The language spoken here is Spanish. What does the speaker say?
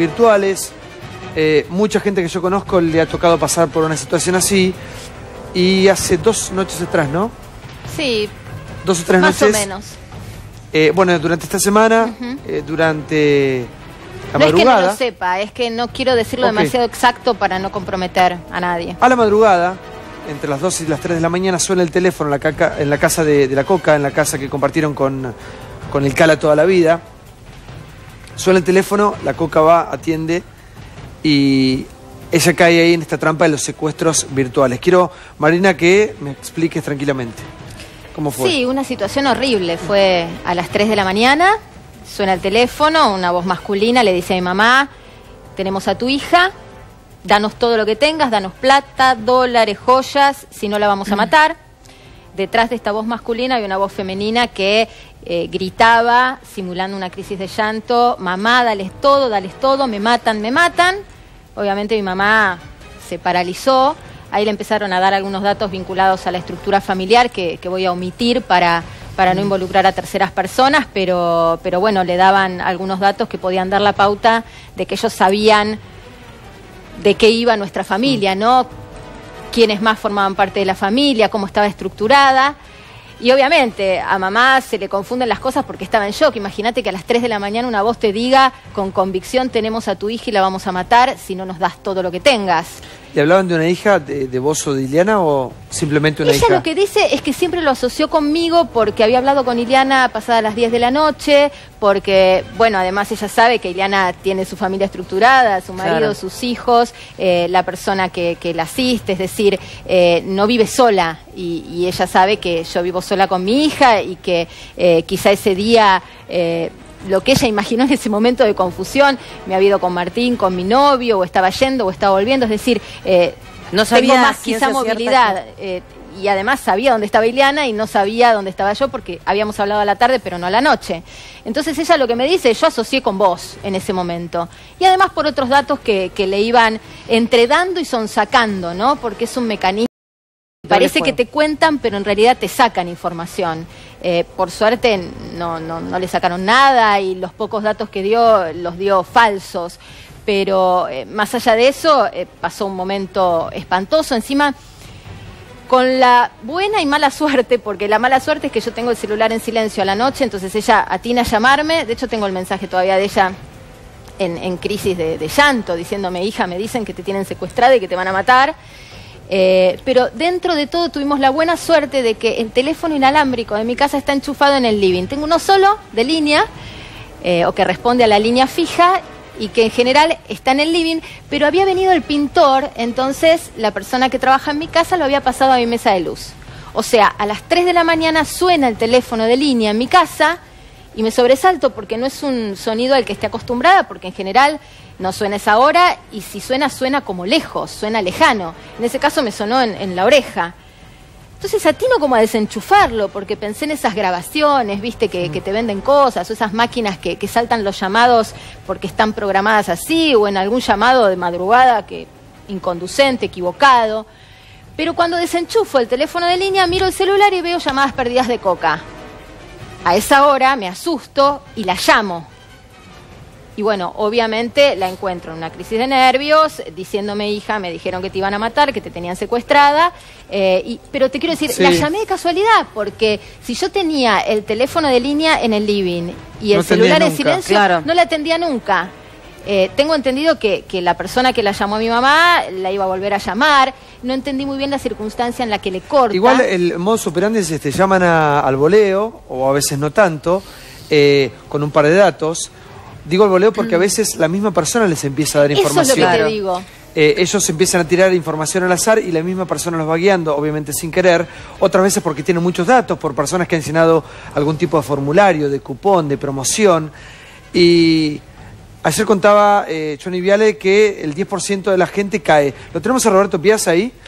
virtuales. Mucha gente que yo conozco le ha tocado pasar por una situación así. Y hace 2 noches atrás, ¿no? Sí, 2 o 3 más noches. o menos. Bueno, durante esta semana, durante la no madrugada. Es que no lo sepa, es que no quiero decirlo demasiado exacto para no comprometer a nadie. A la madrugada, entre las 2 y las 3 de la mañana, suena el teléfono en la casa de la Coca, en la casa que compartieron con el Cala toda la vida. Suena el teléfono, la Coca va, atiende y ella cae ahí en esta trampa de los secuestros virtuales. Quiero, Marina, que me expliques tranquilamente cómo fue. Sí, una situación horrible. Fue a las 3 de la mañana, suena el teléfono, una voz masculina le dice a mi mamá: tenemos a tu hija, danos todo lo que tengas, danos plata, dólares, joyas, si no la vamos a matar. Detrás de esta voz masculina hay una voz femenina que gritaba, simulando una crisis de llanto: mamá, dales todo, me matan, me matan. Obviamente mi mamá se paralizó. Ahí le empezaron a dar algunos datos vinculados a la estructura familiar que voy a omitir para no involucrar a terceras personas, pero bueno, le daban algunos datos que podían dar la pauta de que ellos sabían de qué iba nuestra familia, ¿no? Quiénes más formaban parte de la familia, cómo estaba estructurada. Y obviamente a mamá se le confunden las cosas porque estaba en shock. Imagínate que a las 3 de la mañana una voz te diga con convicción: tenemos a tu hija y la vamos a matar si no nos das todo lo que tengas. ¿Le hablaban de una hija de vos o de Iliana o simplemente una hija? Ella lo que dice es que siempre lo asoció conmigo porque había hablado con Iliana pasadas las 10 de la noche, porque, bueno, además ella sabe que Iliana tiene su familia estructurada, su marido, claro, sus hijos, la persona que la asiste, es decir, no vive sola y ella sabe que yo vivo sola con mi hija y que quizá ese día... lo que ella imaginó en ese momento de confusión, me había ido con Martín, con mi novio, o estaba yendo, o estaba volviendo, es decir, no sabía tengo más quizá movilidad, y además sabía dónde estaba Iliana y no sabía dónde estaba yo porque habíamos hablado a la tarde pero no a la noche. Entonces ella lo que me dice: yo asocié con vos en ese momento. Y además por otros datos que le iban entredando y sonsacando, ¿no? Porque es un mecanismo. Parece que te cuentan, pero en realidad te sacan información. Por suerte no le sacaron nada y los pocos datos que dio los dio falsos. Pero más allá de eso, pasó un momento espantoso. Encima, con la buena y mala suerte, porque la mala suerte es que yo tengo el celular en silencio a la noche, entonces ella atina a llamarme. De hecho, tengo el mensaje todavía de ella en crisis de llanto, diciéndome: hija, me dicen que te tienen secuestrada y que te van a matar. Pero dentro de todo tuvimos la buena suerte de que el teléfono inalámbrico de mi casa está enchufado en el living. Tengo uno solo de línea, o que responde a la línea fija, y que en general está en el living, pero había venido el pintor, entonces la persona que trabaja en mi casa lo había pasado a mi mesa de luz. O sea, a las 3 de la mañana suena el teléfono de línea en mi casa y me sobresalto porque no es un sonido al que esté acostumbrada, porque en general no suena a esa hora, y si suena, suena como lejos, suena lejano. En ese caso me sonó en la oreja. Entonces atino como a desenchufarlo, porque pensé en esas grabaciones, viste, que te venden cosas, o esas máquinas que saltan los llamados porque están programadas así, o en algún llamado de madrugada que inconducente, equivocado. Pero cuando desenchufo el teléfono de línea, miro el celular y veo llamadas perdidas de Coca. A esa hora me asusto y la llamo. Y bueno, obviamente la encuentro en una crisis de nervios, diciéndome: hija, me dijeron que te iban a matar, que te tenían secuestrada. Pero te quiero decir, sí, la llamé de casualidad, porque si yo tenía el teléfono de línea en el living y el celular en silencio, claro, no la atendía nunca. Tengo entendido que la persona que la llamó a mi mamá la iba a volver a llamar. No entendí muy bien la circunstancia en la que le corta. Igual el modus operandi es llaman al voleo, o a veces no tanto, con un par de datos. Digo el voleo porque a veces la misma persona les empieza a dar información. Eso es lo que te digo. Ellos empiezan a tirar información al azar y la misma persona los va guiando, obviamente sin querer. Otras veces porque tienen muchos datos, por personas que han llenado algún tipo de formulario, de cupón, de promoción. Y ayer contaba Johnny Viale que el 10% de la gente cae. ¿Lo tenemos a Roberto Piazza ahí?